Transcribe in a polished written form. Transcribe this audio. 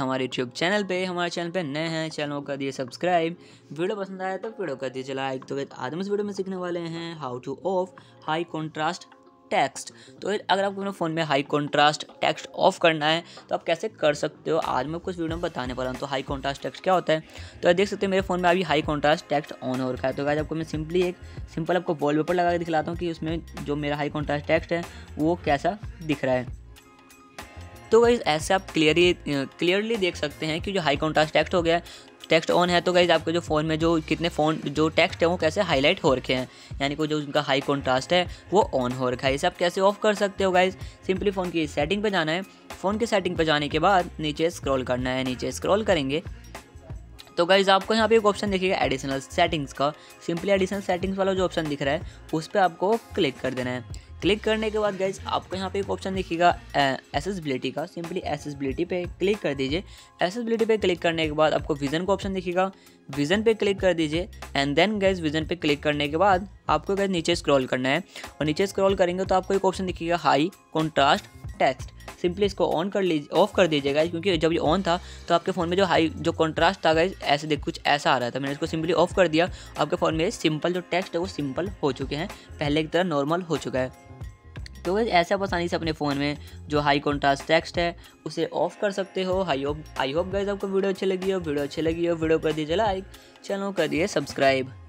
हमारे YouTube channel पे। हमारे चैनल पे नए हैं, चैनल को कर दिए सब्सक्राइब। वीडियो पसंद आया तो वीडियो कर दीजिए लाइक। तो आज हम इस वीडियो में सीखने वाले हैं how to off high contrast text. तो अगर आपको अपने फ़ोन में हाई कॉन्ट्रास्ट टेक्स्ट ऑफ करना है तो आप कैसे कर सकते हो, आज मैं कुछ वीडियो में बताने वाला हूँ। तो हाई कॉन्ट्रास्ट टेक्स्ट क्या होता है, तो आप देख सकते हैं मेरे फ़ोन में अभी हाई कॉन्ट्रास्ट टेक्स्ट ऑन हो रखा है। तो गाइस आपको मैं सिंपल आपको वॉलपेपर लगा के दिखलाता हूँ कि उसमें जो मेरा हाई कॉन्ट्रास्ट टेक्स्ट है वो कैसा दिख रहा है। तो गाइस ऐसे आप क्लियरली देख सकते हैं कि जो हाई कॉन्ट्रास्ट टेक्स्ट हो गया, टेक्स्ट ऑन है। तो गाइस आपके जो फ़ोन में जो टेक्स्ट है वो कैसे हाईलाइट हो रखे हैं, यानी कि जो उनका हाई कॉन्ट्रास्ट है वो ऑन हो रखा है। इसे आप कैसे ऑफ कर सकते हो गाइस, सिंपली फ़ोन की सेटिंग पे जाना है। फ़ोन की सेटिंग पे जाने के बाद नीचे स्क्रॉल करना है। नीचे स्क्रॉल करेंगे तो गाइस आपको यहाँ पे एक ऑप्शन दिखेगा एडिशनल सेटिंग्स का। सिंपली एडिशनल सेटिंग्स वाला जो ऑप्शन दिख रहा है उस पर आपको क्लिक कर देना है। क्लिक करने के बाद गाइस आपको यहाँ पे एक ऑप्शन दिखेगा एक्सेसिबिलिटी का। सिंपली एक्सेसिबिलिटी पे क्लिक कर दीजिए। एक्सेसिबिलिटी पे क्लिक करने के बाद आपको विज़न का ऑप्शन दिखेगा, विज़न पे क्लिक कर दीजिए। एंड देन गाइस विज़न पे क्लिक करने के बाद आपको गाइस नीचे स्क्रॉल करना है और नीचे स्क्रॉल करेंगे तो आपको एक ऑप्शन दिखेगा हाई कॉन्ट्रास्ट टेक्स्ट। सिंपली इसको ऑफ कर दीजिएगा, क्योंकि जब ये ऑन था तो आपके फ़ोन में जो कॉन्ट्रास्ट था गाइस ऐसे कुछ ऐसा आ रहा था। मैंने इसको सिंपली ऑफ कर दिया। आपके फ़ोन में सिंपल जो टेक्स्ट है वो सिंपल हो चुके हैं, पहले की तरह नॉर्मल हो चुका है। तो गाइस ऐसे आप आसानी से अपने फ़ोन में जो हाई कॉन्ट्रास्ट टेक्स्ट है उसे ऑफ कर सकते हो। आई होप गाइस आपको वीडियो अच्छी लगी हो। वीडियो कर दीजिए लाइक, चैनल को कर दिए सब्सक्राइब।